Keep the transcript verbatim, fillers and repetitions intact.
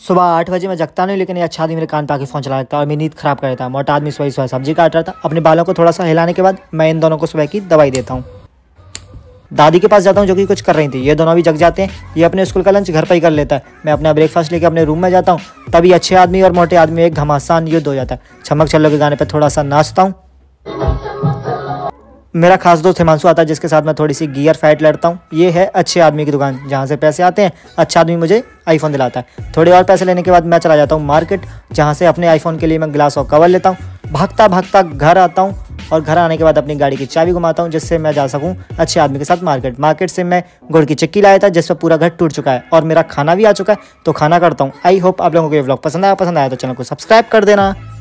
सुबह आठ बजे मैं जगता नहीं, लेकिन ये अच्छा आदमी मेरे कान पे आके फ़ोन चला लगता है और मेरी नींद खराब कर देता है। मोटा आदमी सुबह सुबह सब्जी काट रहा था, अपने बालों को थोड़ा सा हिलाने के बाद मैं इन दोनों को सुबह की दवाई देता हूँ। दादी के पास जाता हूँ जो कि कुछ कर रही थी। ये दोनों भी जग जाते हैं। ये अपने स्कूल का लंच घर पर ही कर लेता है। मैं अपना ब्रेकफास्ट लेकर अपने रूम में जाता हूँ। तभी अच्छे आदमी और मोटे आदमी एक घमासान युद्ध हो जाता है। चमक चलो के गाने पर थोड़ा सा नाचता हूँ। मेरा खास दोस्त हिमांशु आता है, जिसके साथ मैं थोड़ी सी गियर फाइट लड़ता हूँ। ये है अच्छे आदमी की दुकान, जहाँ से पैसे आते हैं। अच्छा आदमी मुझे आईफोन दिलाता है। थोड़े और पैसे लेने के बाद मैं चला जाता हूँ मार्केट, जहाँ से अपने आईफोन के लिए मैं ग्लास और कवर लेता हूँ। भागता भागता घर आता हूँ और घर आने के बाद अपनी गाड़ी की चाबी घुमाता हूँ, जिससे मैं जा सकूँ अच्छे आदमी के साथ मार्केट। मार्केट से मैं गुड़ की चिक्की लाया था, जिस पर पूरा घर टूट चुका है और मेरा खाना भी आ चुका है, तो खाना करता हूँ। आई होप आप लोगों को ये व्लॉग पसंद आया। पसंद आया तो चैनल को सब्सक्राइब कर देना।